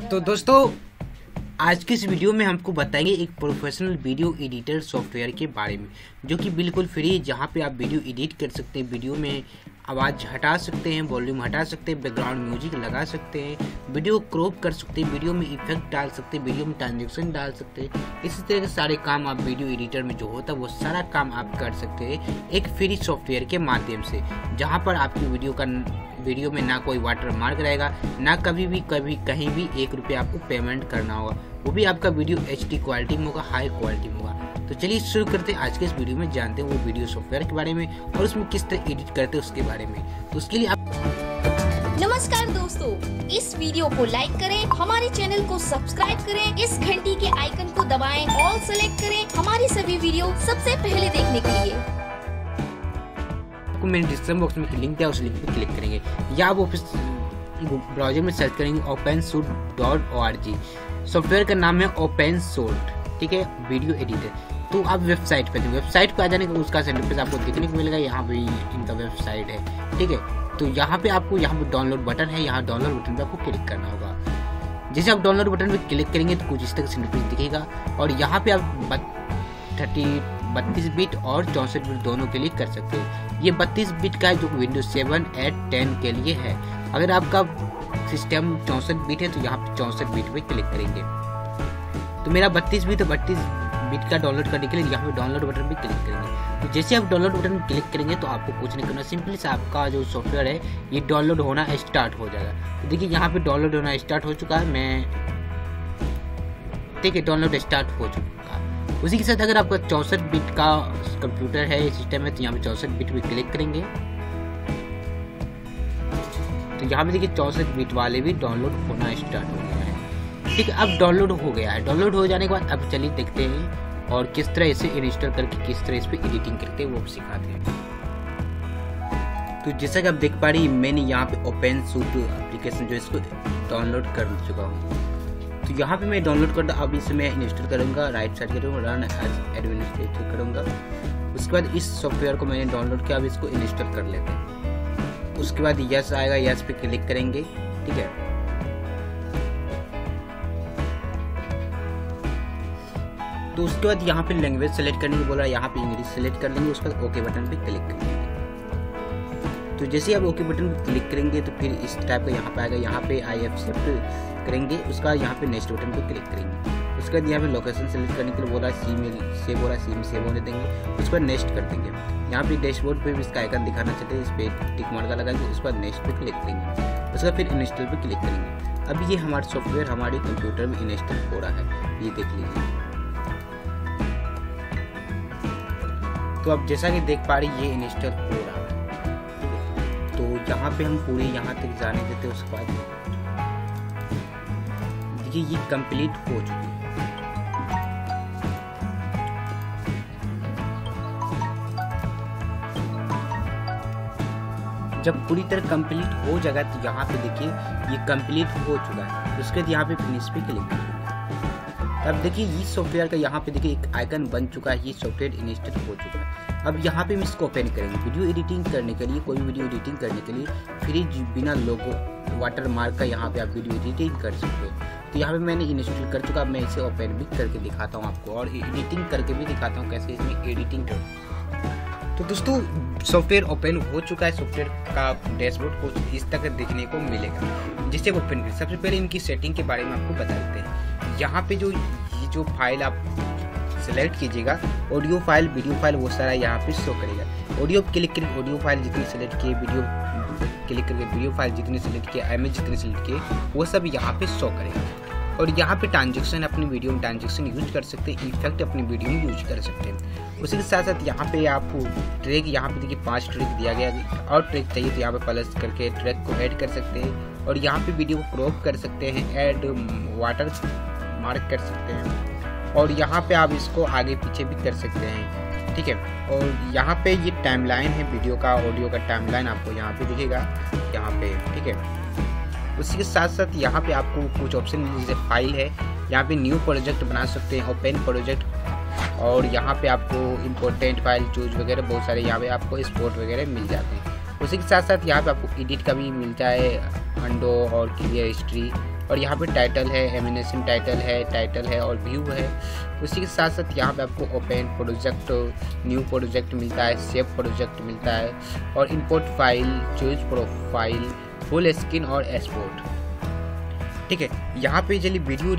तो दोस्तों आज की इस वीडियो में हमको बताएंगे एक प्रोफेशनल वीडियो एडिटर सॉफ्टवेयर के बारे में जो कि बिल्कुल फ्री है, जहाँ पे आप वीडियो एडिट कर सकते हैं, वीडियो में आवाज़ हटा सकते हैं, वॉल्यूम हटा सकते हैं, बैकग्राउंड म्यूजिक लगा सकते हैं, वीडियो क्रॉप कर सकते हैं, वीडियो में इफेक्ट डाल सकते हैं, वीडियो में ट्रांजेक्शन डाल सकते हैं। इसी तरह के सारे काम आप वीडियो एडिटर में जो होता है वो सारा काम आप कर सकते हैं एक फ्री सॉफ्टवेयर के माध्यम से, जहाँ पर आपकी वीडियो में ना कोई वाटर मार्क रहेगा, ना कभी कहीं भी 1 रुपया आपको पेमेंट करना होगा, वो भी आपका वीडियो HD क्वालिटी में होगा, हाई क्वालिटी में होगा। तो चलिए शुरू करते हैं आज के इस वीडियो में, जानते हैं वो वीडियो सॉफ्टवेयर के बारे में और उसमें किस तरह एडिट करते हैं उसके बारे में। तो उसके लिए आप नमस्कार दोस्तों, इस वीडियो को लाइक करें, हमारे चैनल को सब्सक्राइब करें, इस घंटी के आइकन को दबाएं, ऑल सेलेक्ट करें हमारी सभी वीडियो सबसे पहले देखने के लिए। मैंने डिस्क्रिप्शन बॉक्स में लिंक दिया, उस लिंक पे क्लिक करेंगे या आप ऑफिस ब्राउजर में सर्च करेंगे OpenSource.org। सॉफ्टवेयर का नाम है OpenSource, ठीक है, वीडियो एडिटर। तो आप वेबसाइट पे वेबसाइट पे आ जाने का उसका इंटरफेस आपको देखने को मिलेगा। यहाँ पे इनका वेबसाइट है, ठीक है। तो यहाँ पे आपको यहाँ पे डाउनलोड बटन है, यहाँ डाउनलोड बटन पे आपको क्लिक करना होगा। जैसे आप डाउनलोड बटन पे क्लिक करेंगे तो कुछ इस तरह से इंटरफेस दिखेगा और यहाँ पे आप 32 बिट और 64 बिट दोनों के लिए कर सकते हैं। ये 32 बिट का है जो Windows 7, 8, 10 के लिए है। अगर आपका सिस्टम 64 बिट है तो यहाँ पे 64 बिट पे क्लिक करेंगे। तो मेरा 32 बिट, तो 32 बिट का डाउनलोड करने के लिए यहाँ पे डाउनलोड बटन पे क्लिक करेंगे। तो जैसे आप डाउनलोड बटन पे क्लिक करेंगे तो आपको कुछ नहीं करना, सिंपली से आपका जो सॉफ्टवेयर है ये डाउनलोड होना स्टार्ट हो जाएगा। तो देखिए यहाँ पे डाउनलोड होना स्टार्ट हो चुका है, ठीक है, डाउनलोड स्टार्ट हो चुका है। उसी के साथ अगर आपका 64 बिट का कंप्यूटर है, सिस्टम है, तो यहाँ पे 64 बिट पे क्लिक करेंगे। तो यहाँ पे देखिए 64 बिट वाले भी डाउनलोड होना स्टार्ट हो गया है, ठीक है। अब डाउनलोड हो गया है। डाउनलोड हो जाने के बाद अब चलिए देखते हैं और किस तरह इसे इंस्टॉल करके किस तरह इस पर एडिटिंग करते हैं वो सिखाते हैं। तो जैसा कि आप देख पा रही मैंने यहाँ पे OpenSource एप्लीकेशन जो इसको डाउनलोड कर चुका हूँ। तो यहाँ पे मैं डाउनलोड करता, अब इसे मैं इंस्टॉल करूँगा, राइट साइड करूँगा, रन एज एडमिनिस्ट्रेटर करूँगा। उसके बाद इस सॉफ्टवेयर को मैंने डाउनलोड किया, अब इसको इंस्टॉल कर लेते हैं। उसके बाद यस आएगा, यस पे क्लिक करेंगे, ठीक है। तो उसके बाद यहाँ पे लैंग्वेज सेलेक्ट करने को बोला, यहाँ पे इंग्लिश सेलेक्ट कर लेंगे। उसके बाद ओके बटन पे क्लिक करेंगे। तो जैसे आप ओके बटन पे क्लिक करेंगे तो फिर इस टाइप का यहाँ पे आएगा, यहाँ पे आई एक्सेप्ट करेंगे। उसका यहाँ पे नेक्स्ट बटन पे क्लिक करेंगे। उसके बाद यहाँ पे लोकेशन सेलेक्ट करने के लिए बोला, सी में सेव होने देंगे। उसके बाद नेक्स्ट कर देंगे। यहाँ पे डैशबोर्ड पे भी इसका आइकन दिखाना चाहते हैं, इस पर टिक मार्क लगाएंगे। उसके बाद नेक्स्ट पे क्लिक करेंगे। उसके बाद फिर इंस्टॉल पे क्लिक करेंगे। अब ये हमारा सॉफ्टवेयर हमारे कंप्यूटर में इंस्टॉल हो रहा है, ये देख लीजिए। तो अब जैसा कि देख पा रही ये इंस्टॉल हो रहा है, तो यहाँ पे हम पूरे यहाँ तक जाने देते हैं। उसके बाद देखिए ये कंप्लीट हो चुकी है। जब पूरी तरह कंप्लीट हो जाएगा तो यहाँ पे देखिए ये कंप्लीट हो चुका है। उसके बाद यहाँ पे फिनिश पे क्लिक करेंगे। अब देखिए ये सॉफ्टवेयर का यहाँ पे देखिए एक आइकन बन चुका है, ये सॉफ्टवेयर इंस्टॉल हो चुका है। अब यहाँ पे हम इसको ओपन करेंगे। वीडियो एडिटिंग करने के लिए, कोई वीडियो एडिटिंग करने के लिए फ्री बिना लोगो वाटर मार्क का यहाँ पे आप वीडियो एडिटिंग कर सकते हैं। तो यहाँ पे मैंने इंस्टॉल कर चुका। अब मैं इसे ओपन भी करके दिखाता हूँ आपको और एडिटिंग करके भी दिखाता हूँ कैसे इसमें एडिटिंग कर। तो दोस्तों सॉफ्टवेयर ओपन हो चुका है। सॉफ्टवेयर का डैशबोर्ड कुछ इस तरह देखने को मिलेगा। जिससे ओपन करें, सबसे पहले इनकी सेटिंग के बारे में आपको बता देते हैं। यहाँ पे जो फाइल आप सेलेक्ट कीजिएगा, ऑडियो फाइल, वीडियो फाइल, वो सारा यहाँ पे शो करेगा। ऑडियो क्लिक करके ऑडियो फाइल जितनी सेलेक्ट किए, वीडियो क्लिक करके वीडियो फाइल जितनी सेलेक्ट किए, इमेज जितनी सेलेक्ट किए, वो सब यहाँ पे शो करेगा। और यहाँ पे ट्रांजेक्शन अपनी वीडियो में ट्रांजेक्शन यूज कर सकते हैं, इफेक्ट अपनी वीडियो में यूज कर सकते हैं। उसी के साथ साथ यहाँ पे आपको ट्रैक, यहाँ पे देखिए 5 ट्रैक दिया गया और ट्रैक चाहिए तो यहाँ पे प्लस करके ट्रैक को ऐड कर सकते हैं। और यहाँ पे वीडियो को क्रॉप कर सकते हैं, ऐड वाटर मार्क कर सकते हैं और यहाँ पे आप इसको आगे पीछे भी कर सकते हैं, ठीक है। और यहाँ पे ये टाइमलाइन है वीडियो का, ऑडियो का टाइमलाइन आपको यहाँ पे दिखेगा, यहाँ पे, ठीक है। उसी के साथ साथ यहाँ पे आपको कुछ ऑप्शन जैसे फाइल है, यहाँ पे न्यू प्रोजेक्ट बना सकते हैं, ओपन प्रोजेक्ट, और यहाँ पे आपको इम्पोर्टेंट फाइल चूज वगैरह बहुत सारे यहाँ पे आपको स्पॉट वगैरह मिल जाते हैं। उसी के साथ साथ यहाँ पे आपको एडिट का भी मिलता है, अंडो और क्लियर हिस्ट्री, और यहाँ पे टाइटल है, एनिमेशन टाइटल है और व्यू है। उसी के साथ साथ यहाँ पे आपको ओपन प्रोजेक्ट, न्यू प्रोजेक्ट मिलता है, सेव प्रोजेक्ट मिलता है और import file, choose profile, full screen और एक्सपोर्ट। ठीक है, यहाँ पे चलिए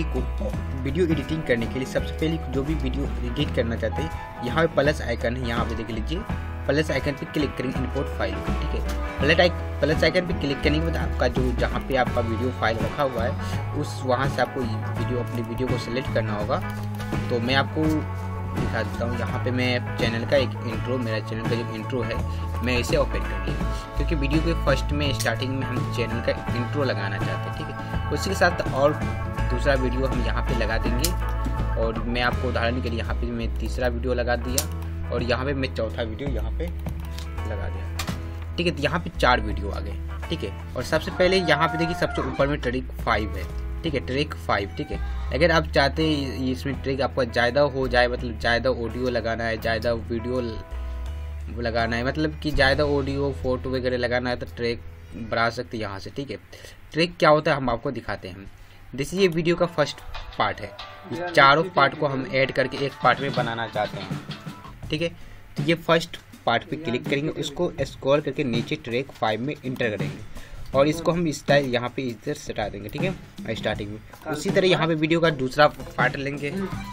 वीडियो एडिटिंग करने के लिए सबसे पहले जो भी वीडियो एडिट करना चाहते हैं, यहाँ पे प्लस आइकन है, यहाँ पे देख लीजिए। प्लस आइकन पे क्लिक करेंगे इंपोर्ट फाइल, ठीक है। प्लस आइकन पे क्लिक करने के बाद आपका जो जहाँ पे आपका वीडियो फाइल रखा हुआ है उस वहाँ से आपको अपनी वीडियो को सिलेक्ट करना होगा। तो मैं आपको दिखा देता हूँ। यहाँ पे मैं चैनल का एक इंट्रो, मेरा चैनल का जो इंट्रो है मैं इसे ओपन कर लिया, क्योंकि वीडियो के फर्स्ट में स्टार्टिंग में हम चैनल का इंट्रो लगाना चाहते हैं। ठीक है, उसी के साथ और दूसरा वीडियो हम यहाँ पे लगा देंगे और मैं आपको उदाहरण के लिए यहाँ पे मैं तीसरा वीडियो लगा दिया और यहाँ पे मैं चौथा वीडियो यहाँ पे लगा दिया। ठीक है, तो यहाँ पे 4 वीडियो आ गए। ठीक है, और सबसे पहले यहाँ पे देखिए सबसे ऊपर में ट्रैक 5 है। ठीक है, ट्रैक 5। ठीक है, अगर आप चाहते हैं इसमें ट्रैक आपका ज़्यादा हो जाए, मतलब ज़्यादा ऑडियो लगाना है, ज़्यादा वीडियो लगाना है, मतलब कि ज़्यादा ऑडियो फोटो वगैरह लगाना है तो ट्रैक बढ़ा सकते हैं यहाँ से। ठीक है, ट्रैक क्या होता है हम आपको दिखाते हैं। जैसे ये वीडियो का फर्स्ट पार्ट है, इस चारों पार्ट को हम ऐड करके एक पार्ट में बनाना चाहते हैं। ठीक है, तो ये फर्स्ट पार्ट पे क्लिक करेंगे, उसको स्क्रॉल करके नीचे ट्रैक 5 में इंटर करेंगे और इसको हम स्टाइल यहाँ पे इधर सटा देंगे। ठीक है, स्टार्टिंग में उसी तरह यहाँ पे वीडियो का दूसरा पार्ट लेंगे,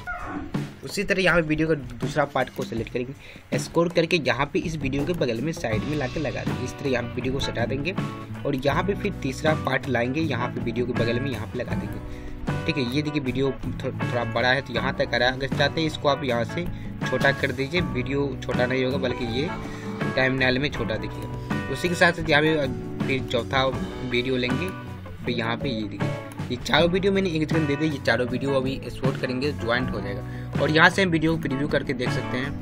उसी तरह यहाँ पे वीडियो का दूसरा पार्ट को सेलेक्ट करेंगे, स्क्रॉल करके यहाँ पे इस वीडियो के बगल में साइड में लाके लगा देंगे। इस तरह यहाँ पे वीडियो को सटा देंगे और यहाँ पे फिर तीसरा पार्ट लाएंगे, यहाँ पे वीडियो के बगल में यहाँ पे लगा देंगे। ठीक है, ये देखिए वीडियो थोड़ा बड़ा है तो यहाँ तक आ रहा है। अगर चाहते हैं इसको आप यहाँ से छोटा कर दीजिए, वीडियो छोटा नहीं होगा बल्कि ये टाइमलाइन में छोटा दिखेगा। उसी के साथ साथ यहाँ पे फिर चौथा वीडियो लेंगे, फिर यहाँ पे ये देखिए ये चारों वीडियो मैंने एक जगह दे दी। ये चारों वीडियो अभी एक्सपोर्ट करेंगे, ज्वाइंट हो जाएगा और यहाँ से हम वीडियो को प्रीव्यू करके देख सकते हैं।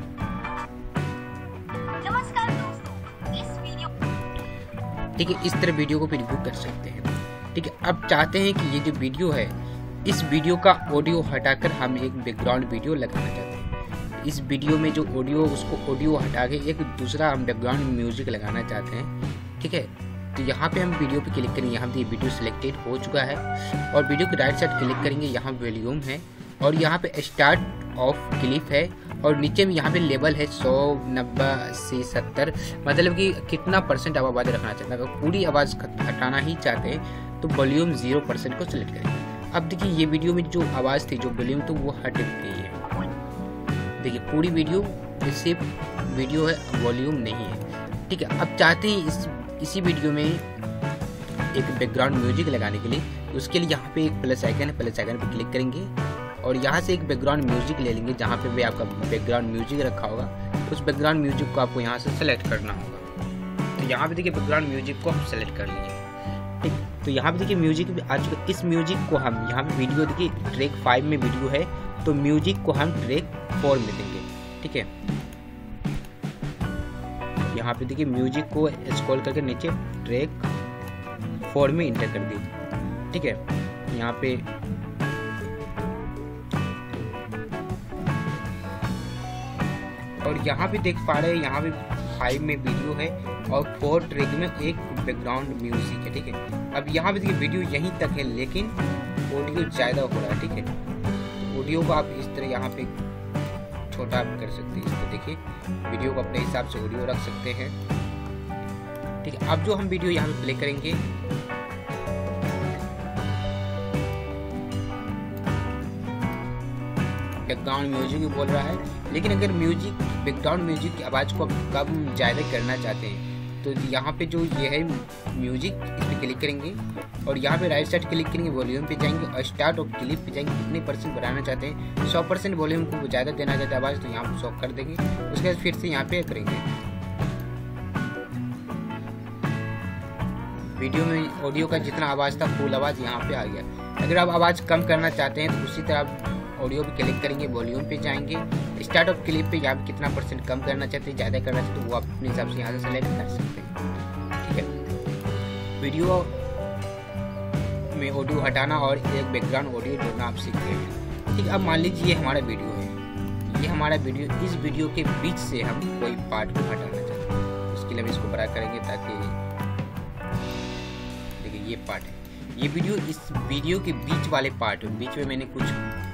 नमस्कार दोस्तों, इस वीडियो ठीक है, इस तरह वीडियो को प्रीव्यू कर सकते हैं। ठीक है, अब चाहते हैं कि ये जो वीडियो है इस वीडियो का ऑडियो हटाकर हम एक बैकग्राउंड वीडियो लगाना चाहते हैं। इस वीडियो में जो ऑडियो उसको ऑडियो हटा के एक दूसरा हम बैकग्राउंड म्यूजिक लगाना चाहते हैं। ठीक है, तो यहाँ पे हम वीडियो पे क्लिक करेंगे, यहाँ पे वीडियो सिलेक्टेड हो चुका है और वीडियो के राइट साइड क्लिक करेंगे, यहाँ वॉल्यूम है और यहाँ पे स्टार्ट ऑफ क्लिप है और नीचे में यहाँ पे लेवल है 100, 90, 80, 70, मतलब कि कितना % आप आवाज़ रखना चाहते हैं। अगर पूरी आवाज़ हटाना ही चाहते हैं तो वॉल्यूम 0% को सिलेक्ट करेंगे। अब देखिए ये वीडियो में जो आवाज़ थी, जो वॉल्यूम तो वो हट गई है। देखिए पूरी वीडियो सिर्फ वीडियो है, वॉल्यूम नहीं है। ठीक है, अब चाहते हैं इसी वीडियो में एक बैकग्राउंड म्यूजिक लगाने के लिए, उसके लिए यहाँ पे एक प्लस आइकन है, प्लस आइकन पे क्लिक करेंगे और यहाँ से एक बैकग्राउंड म्यूजिक ले लेंगे। जहाँ पे भी आपका बैकग्राउंड म्यूजिक रखा होगा उस बैकग्राउंड म्यूजिक को आपको यहाँ से सेलेक्ट करना होगा। तो यहाँ पे देखिए बैकग्राउंड म्यूजिक को हम सेलेक्ट कर लीजिए। ठीक, तो यहाँ पे देखिए म्यूजिक भी आ चुका। इस म्यूजिक को हम यहाँ पे वीडियो देखिए ट्रैक 5 में वीडियो है तो म्यूजिक को हम ट्रैक 4 में देंगे। ठीक है, यहाँ पे देखिए म्यूजिक को स्क्रॉल करके नीचे ट्रैक 4 में इंटर कर दी। ठीक है, यहाँ पे और यहाँ पे देख पा रहे हैं यहाँ पे 5 में वीडियो है और 4 ट्रैक में एक बैकग्राउंड म्यूजिक है। ठीक है, अब यहाँ पे देखिए वीडियो यहीं तक है लेकिन ऑडियो ज़्यादा हो रहा है। ठीक है, तो ऑडियो को आप इस तरह यहाँ पे छोटा कर सकते हैं। इसको देखिए वीडियो को अपने हिसाब से ऑडियो रख सकते हैं। ठीक है, अब जो हम वीडियो यहाँ पे प्ले करेंगे बैकग्राउंड म्यूजिक बोल रहा है, लेकिन अगर म्यूजिक बैकग्राउंड म्यूजिक की आवाज़ को कम ज़्यादा करना चाहते हैं तो यहाँ पे जो ये है म्यूजिक, इस पर क्लिक करेंगे और यहाँ पे राइट साइड क्लिक करेंगे, वॉल्यूम पे जाएंगे और स्टार्ट और क्लिप पे जाएंगे। कितने % बढ़ाना चाहते हैं, 100% वॉल्यूम को ज़्यादा देना चाहते हैं आवाज़ तो यहाँ पे 100 कर देंगे। उसके बाद फिर से यहाँ पे करेंगे। वीडियो में ऑडियो का जितना आवाज़ था फुल आवाज़ यहाँ पे आ गया। अगर आप आवाज़ कम करना चाहते हैं तो उसी तरह आप ऑडियो पे क्लिक करेंगे, वॉल्यूम पे जाएंगे, स्टार्ट ऑफ क्लिप पे यहाँ पे कितना % कम करना चाहते हैं, ज़्यादा करना चाहते हैं तो वो आप अपने हिसाब से यहाँ से सेलेक्ट कर सकते हैं। ठीक है, वीडियो में ऑडियो हटाना और एक बैकग्राउंड ऑडियो जोड़ना आप सीख गए हैं। ठीक है, अब मान लीजिए ये हमारा वीडियो है, ये हमारा वीडियो, इस वीडियो के बीच से हम कोई पार्ट को हटाना चाहते हैं। उसके लिए हम इसको बड़ा करेंगे ताकि देखिए ये पार्ट है, ये वीडियो, इस वीडियो के बीच वाले पार्ट, बीच में मैंने कुछ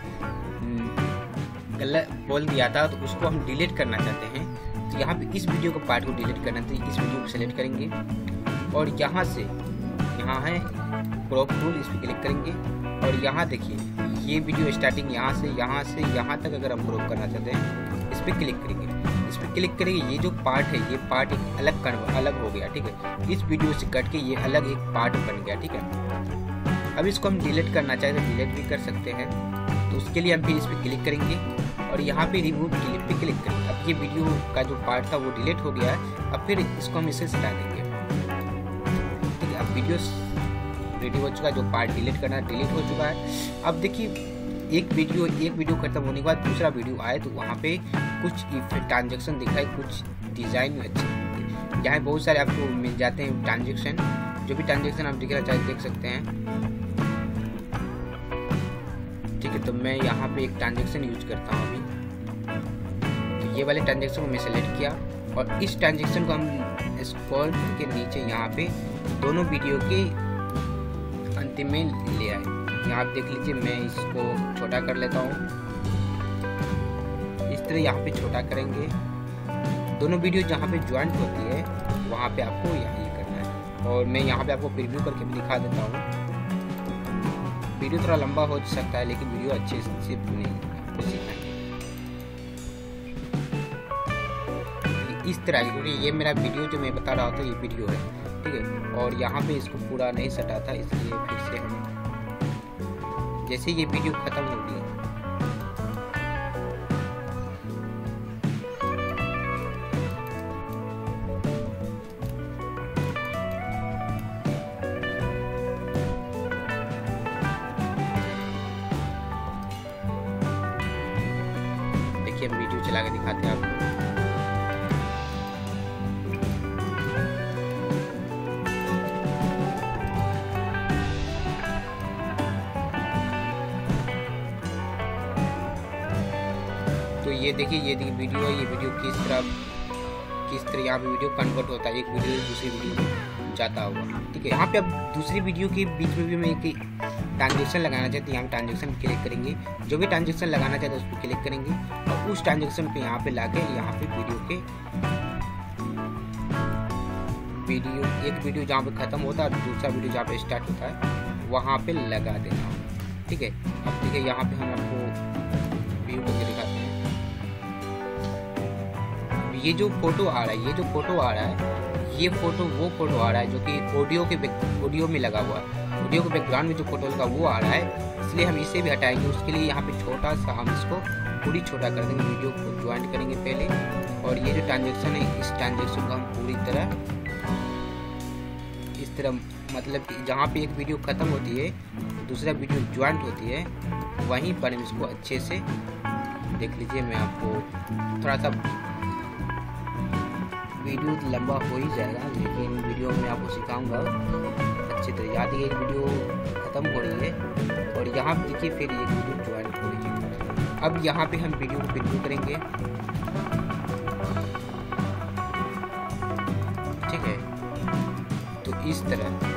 गलत बोल दिया था तो उसको हम डिलीट करना चाहते हैं। तो यहाँ पे इस वीडियो का पार्ट को डिलीट करना, तो इस वीडियो को सेलेक्ट करेंगे और यहाँ से यहाँ है क्रॉप टूल, इस पर क्लिक करेंगे और यहाँ देखिए ये वीडियो स्टार्टिंग यहाँ से यहाँ तक अगर हम क्रॉप करना चाहते हैं इस पर क्लिक करेंगे। इस पर क्लिक करेंगे, ये जो पार्ट है ये पार्ट एक अलग हो गया, ठीक है। इस वीडियो से कट के ये अलग एक पार्ट बन गया, ठीक है। अब इसको हम डिलीट करना चाहते हैं, डिलीट भी कर सकते हैं। तो उसके लिए हम फिर इस पर क्लिक करेंगे और यहाँ पे रिमूव क्लिप पे क्लिक करेंगे। अब ये वीडियो का जो पार्ट था वो डिलीट हो गया है। अब फिर इसको हम इसे हटा देंगे, ठीक है। अब वीडियो रेडी हो चुका है, जो पार्ट डिलीट करना डिलीट हो चुका है। अब देखिए एक वीडियो खत्म होने के बाद दूसरा वीडियो आए तो वहाँ पे कुछ ट्रांजेक्शन दिखाए, कुछ डिज़ाइन में अच्छे, यहाँ बहुत सारे आपको मिल जाते हैं ट्रांजेक्शन। जो भी ट्रांजेक्शन आप दिखना चाहे देख सकते हैं, ठीक है। तो मैं यहाँ पे एक ट्रांजेक्शन यूज करता हूँ अभी। तो ये वाले ट्रांजेक्शन को मैं सेलेक्ट किया और इस ट्रांजेक्शन को हम स्क्रॉल के नीचे यहाँ पे दोनों वीडियो के अंतिम में ले आए। यहाँ आप देख लीजिए, मैं इसको छोटा कर लेता हूँ, इस तरह यहाँ पे छोटा करेंगे। दोनों वीडियो जहाँ पे ज्वाइंट होती है वहाँ पे आपको ये करना है। और मैं यहाँ पे आपको प्रीव्यू करके भी दिखा देता हूँ। वीडियो थोड़ा लंबा हो सकता है लेकिन वीडियो अच्छे से नहीं आपको सीखना है इस तरह, क्योंकि ये मेरा वीडियो जो मैं बता रहा था ये वीडियो है, ठीक है। और यहाँ पे इसको पूरा नहीं सटा था, इसलिए फिर से हम जैसे ये वीडियो खत्म हो गई देखिए, हम वीडियो चला के दिखाते हैं आपको। तो ये देखिए वीडियो है, ये वीडियो किस तरह यहाँ पे वीडियो कन्वर्ट होता है, एक वीडियो से दूसरी वीडियो में जाता होगा, ठीक है। यहाँ पे अब दूसरी वीडियो के बीच में भी मैं एक ट्रांजेक्शन लगाना चाहते हैं, यहाँ पे ट्रांजेक्शन क्लिक करेंगे। जो भी ट्रांजेक्शन लगाना चाहते हैं उस पर क्लिक करेंगे और उस ट्रांजेक्शन पे यहाँ पे लाके यहाँ पे एक वीडियो जहाँ पे खत्म होता है और दूसरा वीडियो जहाँ पे स्टार्ट होता है वहाँ पे लगा देना, ठीक है। अब देखिए यहाँ पे हम आपको व्यू करके दिखाते हैं। ये जो फोटो आ रहा है, ये फोटो वो फोटो आ रहा है जो कि ऑडियो में लगा हुआ है। ऑडियो के बैकग्राउंड में जो फोटो लगा वो आ रहा है, इसलिए हम इसे भी हटाएंगे। उसके लिए यहाँ पे छोटा सा हम इसको पूरी छोटा कर देंगे, वीडियो को ज्वाइन करेंगे पहले। और ये जो ट्रांजेक्शन है, इस ट्रांजेक्शन को हम पूरी तरह इस तरह, मतलब कि जहाँ पे एक वीडियो खत्म होती है दूसरा वीडियो ज्वाइंट होती है, वहीं पर हम इसको अच्छे से देख लीजिए। मैं आपको थोड़ा सा, वीडियो लंबा हो ही जाएगा लेकिन वीडियो में आपको सिखाऊंगा अच्छी तरह। याद है, एक वीडियो खत्म हो रही है और यहाँ पे देखिए फिर एक वीडियो ज्वाइन हो रही है। अब यहाँ पे हम वीडियो को प्रीव्यू करेंगे, ठीक है। तो इस तरह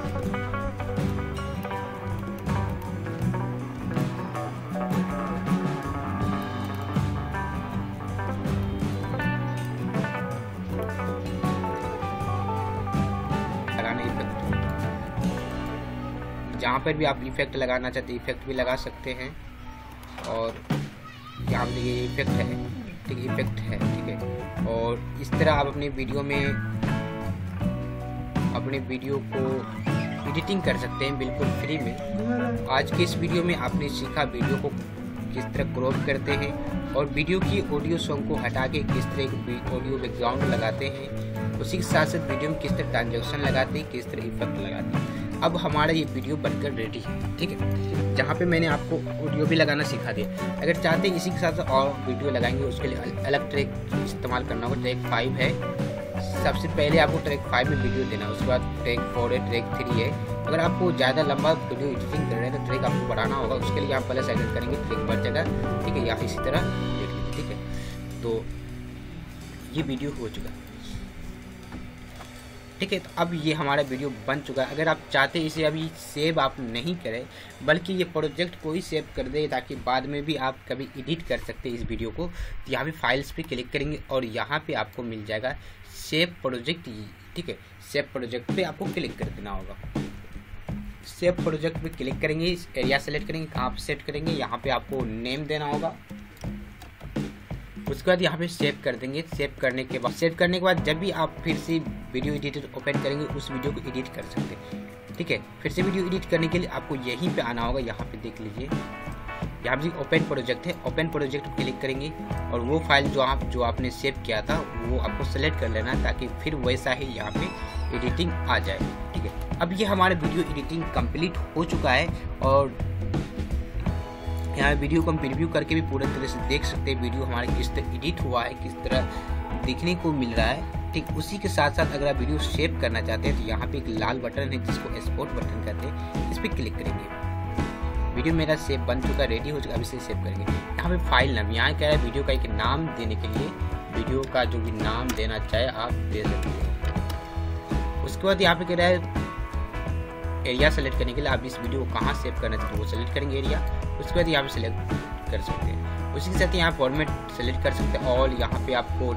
जहाँ पर भी आप इफेक्ट लगाना चाहते हैं इफेक्ट भी लगा सकते हैं। और यहाँ पे ये इफेक्ट है, ठीक है, इफेक्ट है, ठीक है। और इस तरह आप अपने वीडियो को एडिटिंग कर सकते हैं बिल्कुल फ्री में। आज के इस वीडियो में आपने सीखा वीडियो को किस तरह क्रॉप करते हैं और वीडियो की ऑडियो सॉन्ग को हटा के किस तरह ऑडियो बैकग्राउंड लगाते हैं, उसी के साथ साथ वीडियो में किस तरह ट्रांजेक्शन लगाते हैं, किस तरह इफेक्ट लगाते हैं। अब हमारा ये वीडियो बनकर रेडी है, ठीक है। जहाँ पे मैंने आपको ऑडियो भी लगाना सिखा दिया। अगर चाहते हैं इसी के साथ और वीडियो लगाएंगे उसके लिए अलग ट्रैक इस्तेमाल करना होगा। ट्रैक 5 है, सबसे पहले आपको ट्रैक 5 में वीडियो देना है, उसके बाद ट्रैक 4 है, ट्रैक 3 है। अगर आपको ज़्यादा लंबा वीडियो एडिटिंग कर रहे हैं तो ट्रैक आपको बढ़ाना होगा, उसके लिए आप प्लस एडिट करेंगे, ट्रैक बढ़ जाएगा, ठीक है। या इसी तरह देख लीजिए, ठीक है। तो ये वीडियो हो चुका है, ठीक है। तो अब ये हमारा वीडियो बन चुका है। अगर आप चाहते हैं इसे अभी सेव आप नहीं करें, बल्कि ये प्रोजेक्ट को ही सेव कर दे ताकि बाद में भी आप कभी एडिट कर सकते हैं इस वीडियो को, तो यहाँ पे फाइल्स पे क्लिक करेंगे और यहाँ पे आपको मिल जाएगा सेव प्रोजेक्ट। ठीक है, सेव प्रोजेक्ट पे आपको क्लिक कर देना होगा। सेव प्रोजेक्ट पे क्लिक करेंगे, इस एरिया सेलेक्ट करेंगे, कहाँ पे सेट करेंगे, यहाँ पे आपको नेम देना होगा। उसके बाद यहाँ पे सेव कर देंगे। सेव करने के बाद जब भी आप फिर से वीडियो एडिटर ओपन करेंगे उस वीडियो को एडिट कर सकते हैं। ठीक है, फिर से वीडियो एडिट करने के लिए आपको यहीं पे आना होगा। यहाँ पे देख लीजिए, यहाँ पे ओपन प्रोजेक्ट है, ओपन प्रोजेक्ट पे क्लिक करेंगे और वो फाइल जो आपने सेव किया था वो आपको सेलेक्ट कर लेना ताकि फिर वैसा ही यहाँ पे एडिटिंग आ जाए। ठीक है, अब ये हमारा वीडियो एडिटिंग कंप्लीट हो चुका है और यहाँ वीडियो को हम प्रीव्यू करके भी पूरी तरह से देख सकते हैं वीडियो हमारा किस तरह एडिट हुआ है, किस तरह दिखने को मिल रहा है। ठीक, उसी के साथ साथ अगर आप वीडियो सेव करना चाहते हैं तो यहाँ पे एक लाल बटन है जिसको एक्सपोर्ट बटन कहते हैं, इस पर क्लिक करेंगे। वीडियो मेरा सेव बन चुका, रेडी हो चुका, अब इसे सेव करेंगे। यहाँ पे फाइल नाम, यहाँ कह रहा है वीडियो का एक नाम देने के लिए वीडियो का जो भी नाम देना चाहे आप दे सकते हैं। उसके बाद यहाँ पे कह रहा है एरिया सेलेक्ट करने के लिए आप इस वीडियो को कहाँ सेव करना चाहते हैं वो सेलेक्ट करेंगे एरिया। उसके बाद यहाँ पे सेलेक्ट कर सकते हैं। उसी के साथ यहाँ फॉर्मेट सेलेक्ट कर सकते हैं और यहाँ पे आपको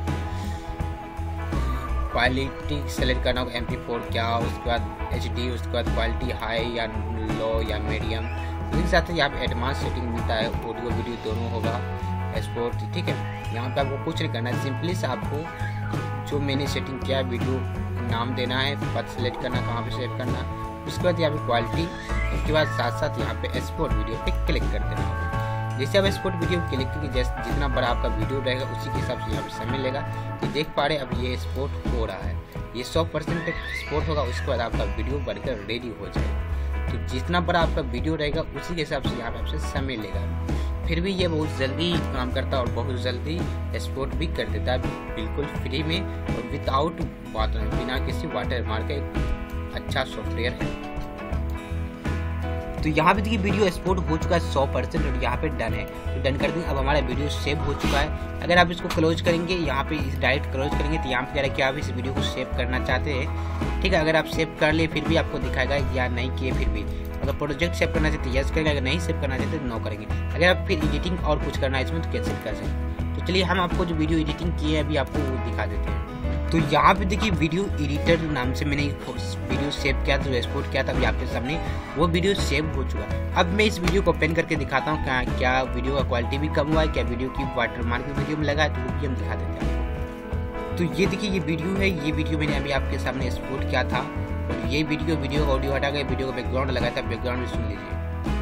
क्वालिटी सेलेक्ट करना होगा, MP4 क्या, उसके बाद HD, उसके बाद क्वालिटी हाई या लो या मीडियम। उसी के साथ यहाँ पे एडवांस सेटिंग मिलता है, ऑडियो वीडियो दोनों होगा, एक्सपोर्ट। ठीक है, यहाँ पे आपको कुछ नहीं करना है, सिंपली से आपको जो मैंने सेटिंग किया है वीडियो नाम देना है, पद सेलेक्ट करना, कहाँ पे सेव करना, उसके बाद यहाँ पे क्वालिटी, उसके बाद साथ साथ यहाँ पे एक्सपोर्ट वीडियो पे क्लिक कर देना होगा। जैसे आप एक्सपोर्ट वीडियो क्लिक करेंगे, जैसे जितना बड़ा आपका वीडियो रहेगा उसी के हिसाब से यहाँ पे समय लेगा। ये देख पा रहे अब ये एक्सपोर्ट हो रहा है, ये 100% एक्सपोर्ट होगा। उसके बाद आपका वीडियो बनकर रेडी हो जाएगा। तो जितना बड़ा आपका वीडियो रहेगा उसी के हिसाब से यहाँ पे आपसे समय लेगा। फिर भी ये बहुत जल्दी काम करता है और बहुत जल्दी एक्सपोर्ट भी कर देता है, बिल्कुल फ्री में और विदाउट वाटर, बिना किसी वाटर मार्क का अच्छा सॉफ्टवेयर है। तो यहाँ पे देखिए वीडियो एक्सपोर्ट हो चुका है 100% और यहाँ पे डन है। तो डन कर देंगे, अब हमारा वीडियो सेव हो चुका है। अगर आप इसको क्लोज करेंगे, यहाँ पे इस डायरेक्ट क्लोज करेंगे तो यहाँ पे कह रहा है कि आप इस वीडियो को सेव करना चाहते हैं। ठीक है, अगर आप सेव कर ले फिर भी आपको दिखाएगा या नहीं किए फिर भी। अगर प्रोजेक्ट सेव करना चाहते यस करेंगे, अगर नहीं सेव करना चाहते तो नो करेंगे। अगर आप फिर एडिटिंग और कुछ करना है इसमें तो कैंसिल कर सकते हैं। तो चलिए हम आपको जो वीडियो एडिटिंग की है अभी आपको वो दिखा देते हैं। तो यहाँ पे देखिए वीडियो एडिटर नाम से मैंने वीडियो सेव किया था, जो एक्सपोर्ट किया था अभी आपके सामने वो वीडियो सेव हो चुका है। अब मैं इस वीडियो को ओपन करके दिखाता हूँ क्या वीडियो का क्वालिटी भी कम हुआ है, क्या वीडियो की वाटरमार्क वीडियो में लगा है, तो वो भी हम दिखा देते हैं। तो ये देखिए ये वीडियो है, ये वीडियो मैंने अभी आपके सामने एक्सपोर्ट किया था और ये वीडियो ऑडियो हटा के वीडियो का बैकग्राउंड लगाया था, बैकग्राउंड में सुन लीजिए।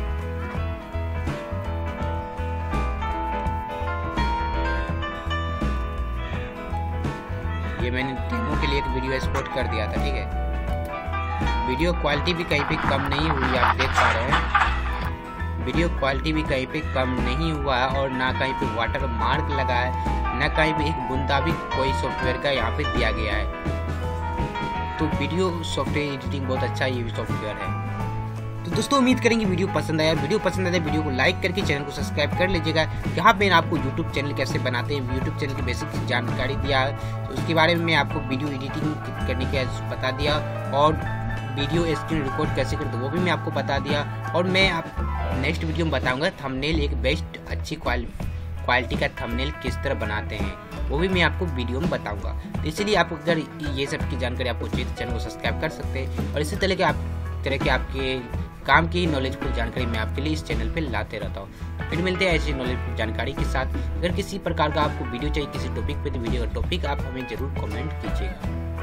ये मैंने डेमो के लिए एक वीडियो एक्सपोर्ट कर दिया था। ठीक है, वीडियो क्वालिटी भी कहीं पे कम नहीं हुई, आप देख पा रहे हैं वीडियो क्वालिटी भी कहीं पे कम नहीं हुआ है और ना कहीं पे वाटर मार्क लगा है, ना कहीं पे एक बूंदा भी कोई सॉफ्टवेयर का यहाँ पे दिया गया है। तो वीडियो सॉफ्टवेयर एडिटिंग बहुत अच्छा ये सॉफ्टवेयर है। तो दोस्तों उम्मीद करेंगे वीडियो पसंद आया। वीडियो पसंद आया वीडियो को लाइक करके चैनल को सब्सक्राइब कर लीजिएगा। यहाँ पे आपको यूट्यूब चैनल कैसे बनाते हैं, यूट्यूब चैनल की बेसिक जानकारी दिया है, तो उसके बारे में मैं आपको वीडियो एडिटिंग करने के बता दिया और वीडियो स्क्रीन रिकॉर्ड कैसे करते वो भी मैं आपको बता दिया। और मैं आप नेक्स्ट वीडियो में बताऊँगा थंबनेल, एक बेस्ट अच्छी क्वालिटी का थंबनेल किस तरह बनाते हैं वो भी मैं आपको वीडियो में बताऊँगा। तो इसलिए आप अगर ये सब की जानकारी आपको चाहिए तो चैनल को सब्सक्राइब कर सकते हैं और इसी तरह के आपके काम की नॉलेजफुल जानकारी मैं आपके लिए इस चैनल पे लाते रहता हूँ। फिर मिलते हैं ऐसी नॉलेजफुल जानकारी के साथ। अगर किसी प्रकार का आपको वीडियो चाहिए किसी टॉपिक पे तो वीडियो का टॉपिक आप हमें जरूर कमेंट कीजिएगा।